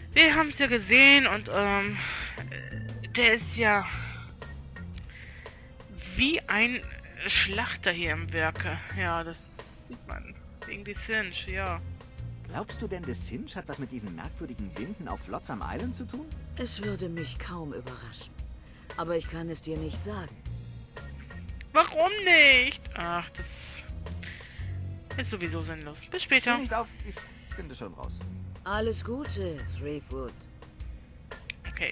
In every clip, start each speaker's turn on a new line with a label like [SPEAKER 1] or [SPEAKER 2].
[SPEAKER 1] Wir haben es ja gesehen und der ist ja wie ein Schlachter hier im Werke. Ja, das sieht man. Wegen die Sinch, ja.
[SPEAKER 2] Glaubst du denn, der Sinch hat was mit diesen merkwürdigen Winden auf Flotsam Island zu tun?
[SPEAKER 3] Es würde mich kaum überraschen. Aber ich kann es dir nicht sagen.
[SPEAKER 1] Warum nicht? Ach, das ist sowieso sinnlos. Bis
[SPEAKER 2] Steh
[SPEAKER 1] später.
[SPEAKER 2] nicht auf, ich finde schon raus.
[SPEAKER 3] Alles Gute, Threepwood.
[SPEAKER 1] Okay.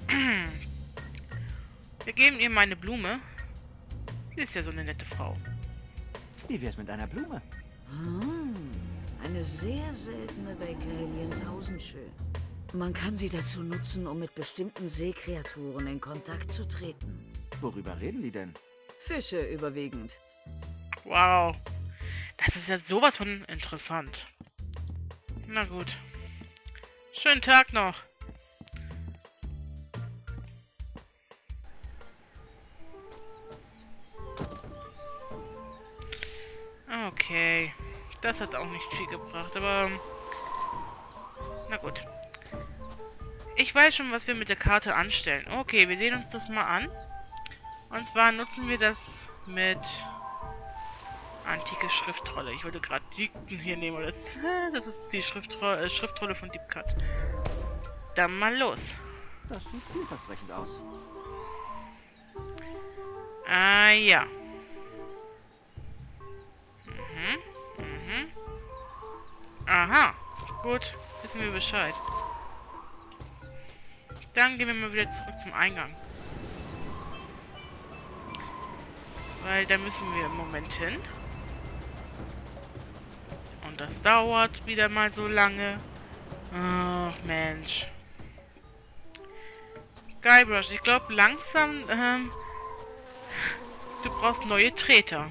[SPEAKER 1] Wir geben ihr meine Blume. Sie ist ja so eine nette Frau.
[SPEAKER 2] Wie wär's mit einer Blume?
[SPEAKER 3] Eine sehr seltene Vacalian-Tausendschö. Man kann sie dazu nutzen, um mit bestimmten Seekreaturen in Kontakt zu treten.
[SPEAKER 2] Worüber reden die denn?
[SPEAKER 3] Fische überwiegend.
[SPEAKER 1] Wow. Das ist ja sowas von interessant. Na gut. Schönen Tag noch. Okay. Das hat auch nicht viel gebracht, aber... Na gut. Ich weiß schon, was wir mit der Karte anstellen. Okay, wir sehen uns das mal an. Und zwar nutzen wir das mit... Antike Schriftrolle. Ich wollte gerade die hier nehmen. Das ist die Schriftrolle von Deep Cut. Dann mal los.
[SPEAKER 2] Das sieht vielversprechend aus.
[SPEAKER 1] Ah, ja. Aha. Gut. Wissen wir Bescheid. Dann gehen wir mal wieder zurück zum Eingang. Weil da müssen wir im Moment hin. Und das dauert wieder mal so lange. Ach, Mensch. Guybrush, ich glaube langsam, du brauchst neue Treter.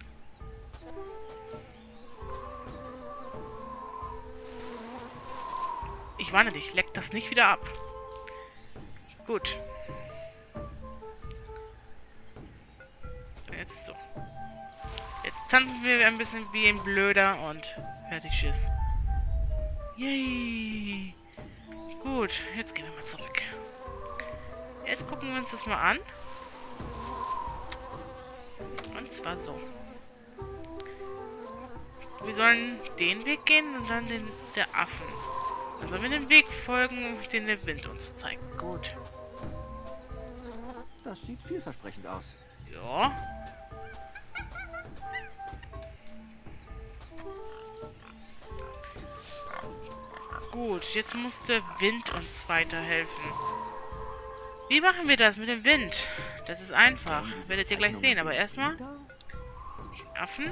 [SPEAKER 1] Ich warne dich, leck das nicht wieder ab. Gut. Jetzt so. Jetzt tanzen wir ein bisschen wie ein Blöder und fertig, tschüss. Yay. Gut, jetzt gehen wir mal zurück. Jetzt gucken wir uns das mal an. Und zwar so. Wir sollen den Weg gehen und dann den der Affen. Dann sollen wir den Weg folgen, den der Wind uns zeigt. Gut.
[SPEAKER 2] Das sieht vielversprechend aus.
[SPEAKER 1] Ja. Gut, jetzt muss der Wind uns weiterhelfen. Wie machen wir das mit dem Wind? Das ist einfach. Werdet ihr gleich sehen, aber erstmal... Affen.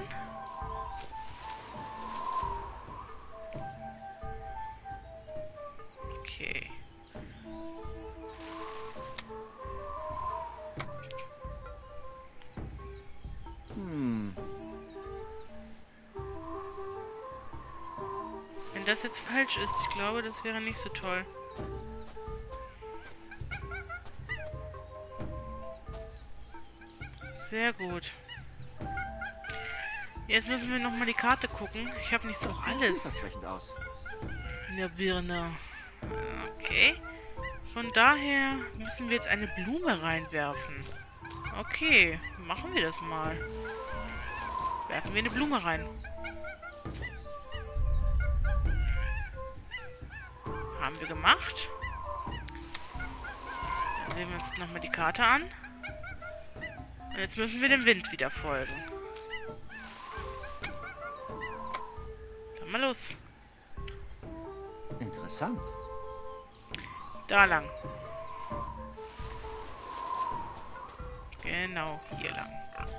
[SPEAKER 1] Okay. Wenn das jetzt falsch ist, ich glaube, das wäre nicht so toll. Sehr gut. Jetzt müssen wir nochmal die Karte gucken. Ich habe nicht so alles
[SPEAKER 2] Aus.
[SPEAKER 1] in der Birne. Okay. Von daher müssen wir jetzt eine Blume reinwerfen. Okay, machen wir das mal. Werfen wir eine Blume rein. Haben wir gemacht. Dann sehen wir uns nochmal die Karte an. Und jetzt müssen wir dem Wind wieder folgen. Dann mal los.
[SPEAKER 2] Interessant.
[SPEAKER 1] Da lang. Genau, hier lang.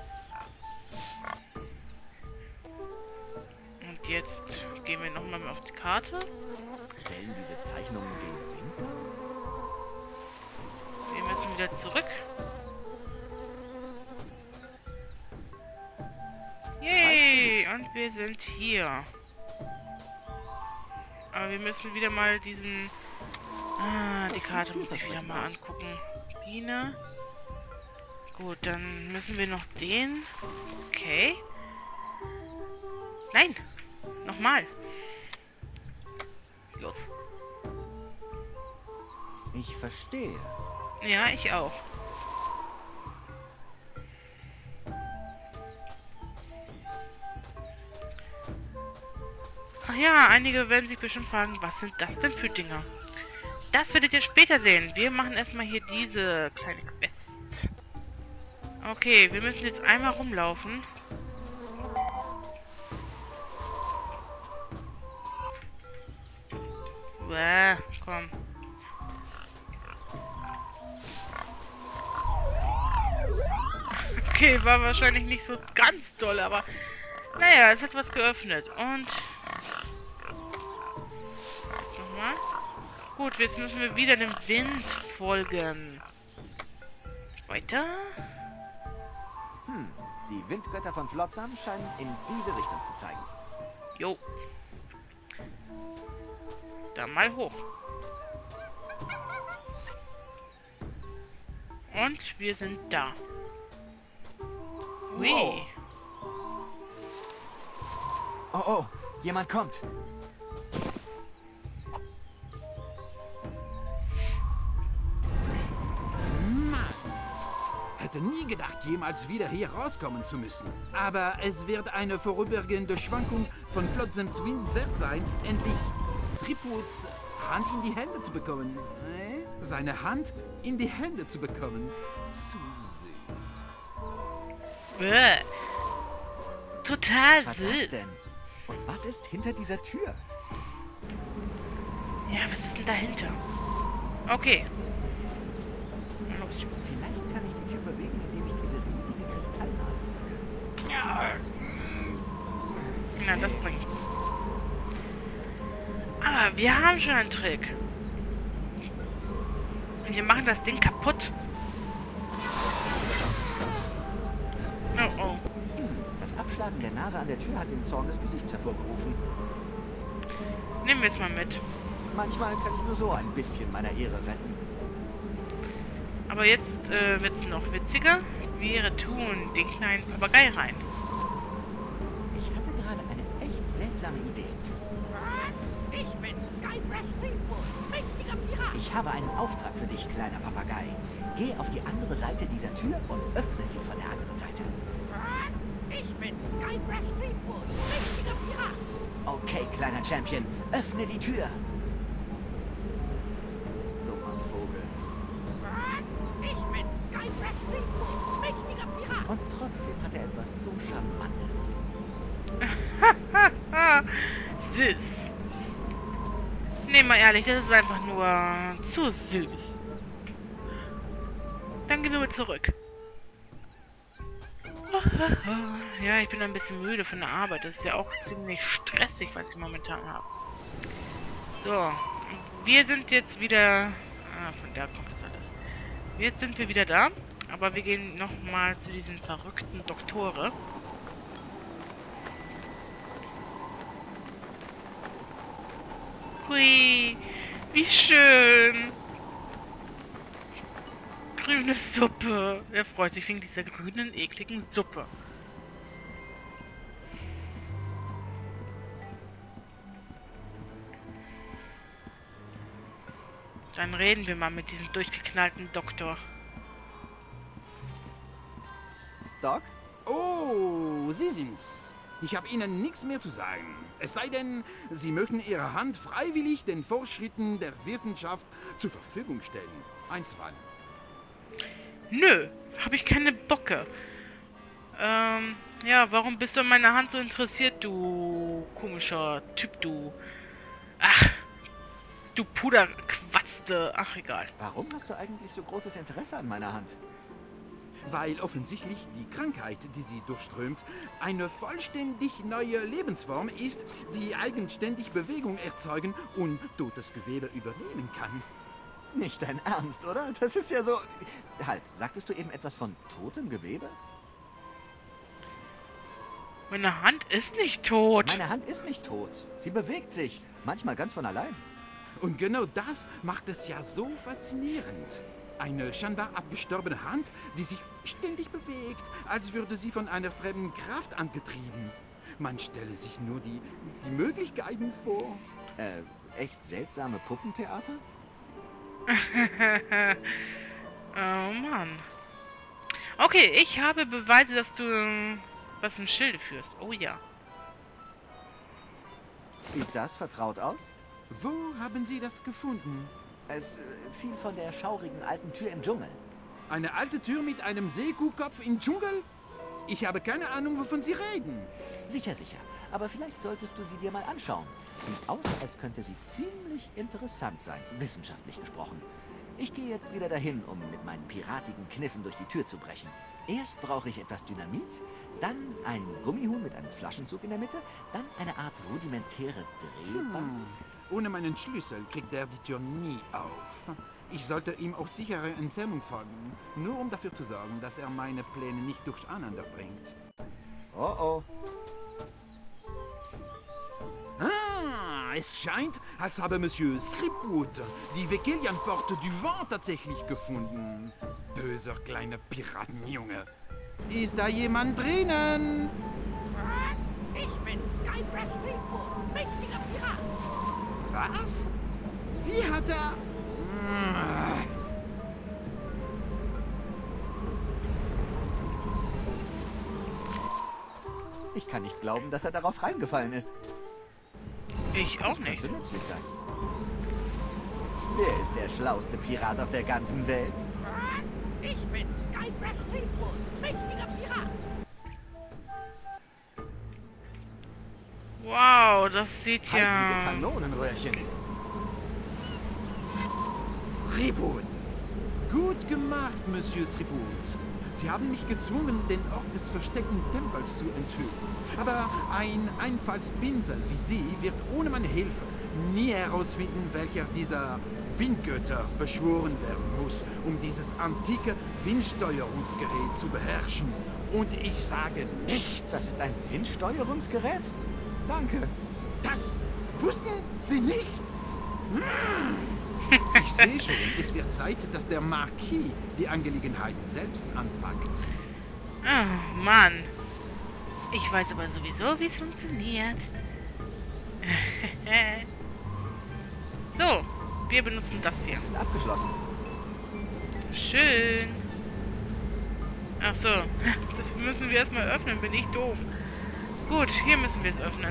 [SPEAKER 1] Und jetzt gehen wir nochmal auf die Karte.
[SPEAKER 2] Stellen diese Zeichnungen den Wind dar?
[SPEAKER 1] Wir müssen wieder zurück. Yay! Und wir sind hier. Aber wir müssen wieder mal diesen... Ah, die Karte muss ich wieder mal angucken. Biene. Gut, dann müssen wir noch den... Okay. Nein! Nochmal. Los.
[SPEAKER 2] Ich verstehe.
[SPEAKER 1] Ja, ich auch. Ach ja, einige werden sich bestimmt fragen, was sind das denn für Dinger? Das werdet ihr später sehen. Wir machen erstmal hier diese kleine Quest. Okay, wir müssen jetzt einmal rumlaufen. Bäh, komm. Okay, war wahrscheinlich nicht so ganz doll, aber naja, es hat was geöffnet. Und nochmal. Gut, jetzt müssen wir wieder dem Wind folgen. Weiter.
[SPEAKER 2] Die Windgötter von Flotsam scheinen in diese Richtung zu zeigen.
[SPEAKER 1] Jo. Dann mal hoch. Und wir sind da. Ui.
[SPEAKER 2] Wow. Oh, oh, jemand kommt.
[SPEAKER 4] Mann! Hätte nie gedacht, jemals wieder hier rauskommen zu müssen. Aber es wird eine vorübergehende Schwankung von Flotsams Wind wert sein, endlich Thriputs Hand in die Hände zu bekommen. Seine Hand in die Hände zu bekommen. Zu süß.
[SPEAKER 1] Bäh. Total
[SPEAKER 2] Was war das
[SPEAKER 1] süß.
[SPEAKER 2] denn? Und was ist hinter dieser Tür?
[SPEAKER 1] Ja, was ist denn dahinter? Okay. Na los.
[SPEAKER 2] Vielleicht kann ich die Tür bewegen, indem ich diese riesige Kristallnase drücke.
[SPEAKER 1] Na, das bringt nichts. Aber wir haben schon einen Trick. Und wir machen das Ding kaputt. Oh, oh.
[SPEAKER 2] Das Abschlagen der Nase an der Tür hat den Zorn des Gesichts hervorgerufen.
[SPEAKER 1] Nehmen wir es mal mit.
[SPEAKER 2] Manchmal kann ich nur so ein bisschen meiner Ehre retten.
[SPEAKER 1] Aber jetzt wird es noch witziger. Wir tun den kleinen Papagei rein.
[SPEAKER 2] Ich hatte gerade eine echt seltsame Idee.
[SPEAKER 5] Ich bin Skybrush Threepwood, mächtiger Pirat.
[SPEAKER 2] Ich habe einen Auftrag für dich, kleiner Papagei. Geh auf die andere Seite dieser Tür und öffne sie von der anderen Seite.
[SPEAKER 5] Ich bin Skybrush Threepwood, mächtiger Pirat.
[SPEAKER 2] Okay, kleiner Champion, öffne die Tür. Dummer Vogel.
[SPEAKER 5] Ich bin Skybrush Threepwood, mächtiger Pirat.
[SPEAKER 2] Und trotzdem hat er etwas so Charmantes.
[SPEAKER 1] Süß. Nee, mal ehrlich, das ist einfach nur zu süß. Dann gehen wir mal zurück. Ja, ich bin ein bisschen müde von der Arbeit. Das ist ja auch ziemlich stressig, was ich momentan habe. So, wir sind jetzt wieder... Ah, von da kommt das alles. Jetzt sind wir wieder da. Aber wir gehen nochmal zu diesen verrückten Doktore. Hui, wie schön. Grüne Suppe. Er freut sich wegen dieser grünen, ekligen Suppe. Dann reden wir mal mit diesem durchgeknallten Doktor.
[SPEAKER 2] Doc?
[SPEAKER 4] Oh, Sie sind's. Ich habe Ihnen nichts mehr zu sagen. Es sei denn, Sie möchten Ihre Hand freiwillig den Fortschritten der Wissenschaft zur Verfügung stellen. Einstweilen.
[SPEAKER 1] Nö, habe ich keine Bocke. Ja, warum bist du an meiner Hand so interessiert, du komischer Typ, du... Ach, du Puderquatzte. Ach, egal.
[SPEAKER 2] Warum hast du eigentlich so großes Interesse an meiner Hand?
[SPEAKER 4] Weil offensichtlich die Krankheit, die sie durchströmt, eine vollständig neue Lebensform ist, die eigenständig Bewegung erzeugen und totes Gewebe übernehmen kann.
[SPEAKER 2] Nicht dein Ernst, oder? Das ist ja so... Halt, sagtest du eben etwas von totem Gewebe?
[SPEAKER 1] Meine Hand ist nicht tot.
[SPEAKER 2] Meine Hand ist nicht tot. Sie bewegt sich. Manchmal ganz von allein.
[SPEAKER 4] Und genau das macht es ja so faszinierend. Eine scheinbar abgestorbene Hand, die sich ständig bewegt, als würde sie von einer fremden Kraft angetrieben. Man stelle sich nur die Möglichkeiten vor.
[SPEAKER 2] Echt seltsame Puppentheater?
[SPEAKER 1] Oh Mann. Okay, ich habe Beweise, dass du was im Schilde führst. Oh ja.
[SPEAKER 2] Sieht das vertraut aus?
[SPEAKER 4] Wo haben Sie das gefunden?
[SPEAKER 2] Es fiel von der schaurigen alten Tür im Dschungel.
[SPEAKER 4] Eine alte Tür mit einem Seekuhkopf im Dschungel? Ich habe keine Ahnung, wovon Sie reden.
[SPEAKER 2] Sicher, sicher. Aber vielleicht solltest du sie dir mal anschauen. Sieht aus, als könnte sie ziemlich interessant sein, wissenschaftlich gesprochen. Ich gehe jetzt wieder dahin, um mit meinen piratigen Kniffen durch die Tür zu brechen. Erst brauche ich etwas Dynamit, dann einen Gummihuhn mit einem Flaschenzug in der Mitte, dann eine Art rudimentäre Drehbank.
[SPEAKER 4] Ohne meinen Schlüssel kriegt er die Tür nie auf. Ich sollte ihm auf sichere Entfernung folgen, nur um dafür zu sorgen, dass er meine Pläne nicht durcheinander bringt.
[SPEAKER 2] Oh oh.
[SPEAKER 4] Ah, es scheint, als habe Monsieur Sripwood die Vekelian-Porte du Vent tatsächlich gefunden. Böser kleiner Piratenjunge. Ist da jemand drinnen?
[SPEAKER 5] Ich bin Skybreath Fleetwood, mächtiger Pirat.
[SPEAKER 4] Was? Wie hat er...
[SPEAKER 2] Ich kann nicht glauben, dass er darauf reingefallen ist.
[SPEAKER 1] Ich auch
[SPEAKER 2] Das
[SPEAKER 1] nicht.
[SPEAKER 2] könnte nützlich sein. Wer ist der schlauste Pirat auf der ganzen Welt?
[SPEAKER 5] Ich bin Skybreath Fleetwood, mächtiger Pirat.
[SPEAKER 1] Wow, das sieht
[SPEAKER 2] Heilige
[SPEAKER 1] ja...
[SPEAKER 2] Kanonenröhrchen.
[SPEAKER 4] Sripwood. Gut gemacht, Monsieur Sripwood. Sie haben mich gezwungen, den Ort des versteckten Tempels zu enthüllen. Aber ein Einfallspinsel wie Sie wird ohne meine Hilfe nie herausfinden, welcher dieser Windgötter beschworen werden muss, um dieses antike Windsteuerungsgerät zu beherrschen. Und ich sage nichts.
[SPEAKER 2] Das ist ein Windsteuerungsgerät? Danke.
[SPEAKER 4] Das wussten Sie nicht? Ich sehe schon, es wird Zeit, dass der Marquis die Angelegenheit selbst anpackt.
[SPEAKER 1] Oh Mann. Ich weiß aber sowieso, wie es funktioniert. So, wir benutzen das hier.
[SPEAKER 2] Es ist abgeschlossen.
[SPEAKER 1] Schön. Ach so, das müssen wir erstmal öffnen, bin ich doof. Gut, hier müssen wir es öffnen.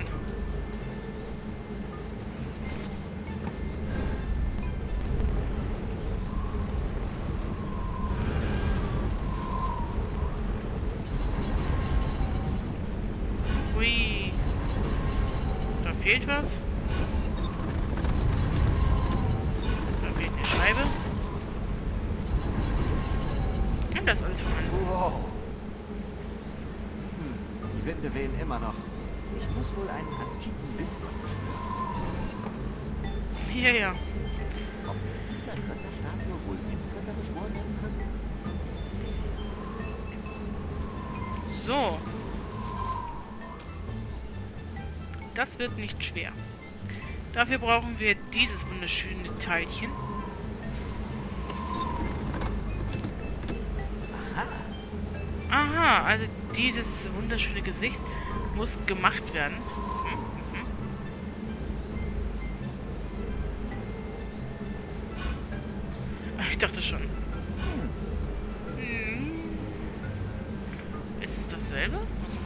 [SPEAKER 1] Hui. Da fehlt was. Da fehlt eine Scheibe. Und das ist alles vorhanden.
[SPEAKER 2] Wow. Die Winde wehen immer noch. Ich muss wohl einen antiken Windgott beschwören.
[SPEAKER 1] Ja, ja.
[SPEAKER 2] Ob mit dieser Götterstatue wohl Windgötter beschworen werden können?
[SPEAKER 1] So. Das wird nicht schwer. Dafür brauchen wir dieses wunderschöne Teilchen. Aha, also dieses wunderschöne Gesicht muss gemacht werden. Ich dachte schon. Ist es dasselbe?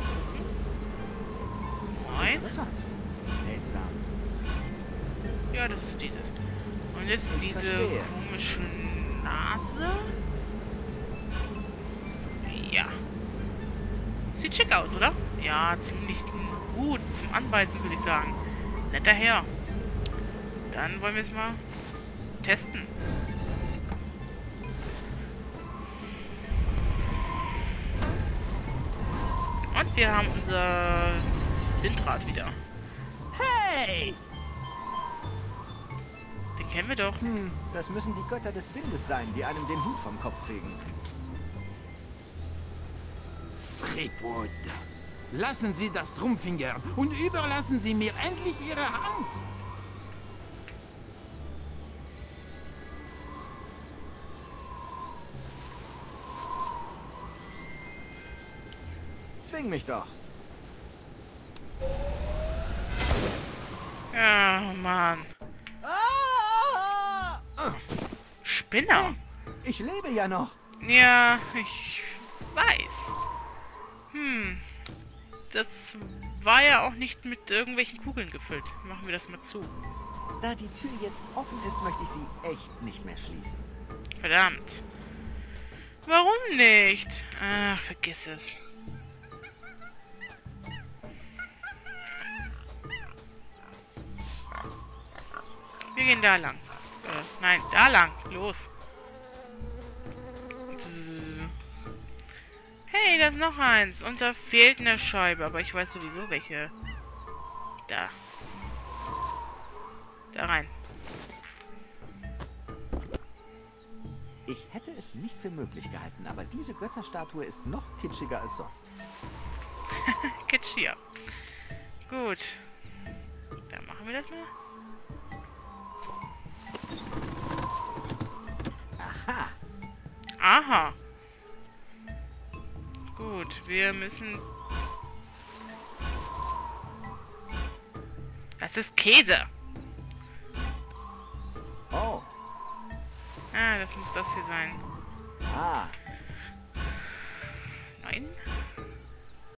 [SPEAKER 1] Nein.
[SPEAKER 2] Interessant. Seltsam.
[SPEAKER 1] Ja, das ist dieses. Und jetzt
[SPEAKER 2] Ich
[SPEAKER 1] diese
[SPEAKER 2] verstehe.
[SPEAKER 1] komische Nase. Ja. Sieht schick aus, oder? Ja, ziemlich gut zum Anbeißen, würde ich sagen. Netter Herr. Dann wollen wir es mal testen. Und wir haben unser Windrad wieder.
[SPEAKER 5] Hey!
[SPEAKER 1] Den kennen wir doch.
[SPEAKER 2] Das müssen die Götter des Windes sein, die einem den Hut vom Kopf fegen.
[SPEAKER 4] Sripwood, lassen Sie das rumfingern und überlassen Sie mir endlich Ihre Hand.
[SPEAKER 2] Zwing mich doch.
[SPEAKER 1] Ja, Mann. Spinner.
[SPEAKER 2] Hey, ich lebe ja noch.
[SPEAKER 1] Ja, ich weiß. Das war ja auch nicht mit irgendwelchen Kugeln gefüllt. Machen wir das mal zu.
[SPEAKER 2] Da die Tür jetzt offen ist, möchte ich sie echt nicht mehr schließen.
[SPEAKER 1] Verdammt. Warum nicht? Ach, vergiss es. Wir gehen da lang. Nein, da lang. Los. Hey, da ist noch eins. Und da fehlt eine Scheibe. Aber ich weiß sowieso welche. Da. Da rein.
[SPEAKER 2] Ich hätte es nicht für möglich gehalten, aber diese Götterstatue ist noch kitschiger als sonst.
[SPEAKER 1] Kitschia. Gut. Dann machen wir das mal.
[SPEAKER 2] Aha.
[SPEAKER 1] Aha. Gut, wir müssen... Das ist Käse.
[SPEAKER 2] Oh.
[SPEAKER 1] Ah, das muss das hier sein.
[SPEAKER 2] Ah.
[SPEAKER 1] Nein.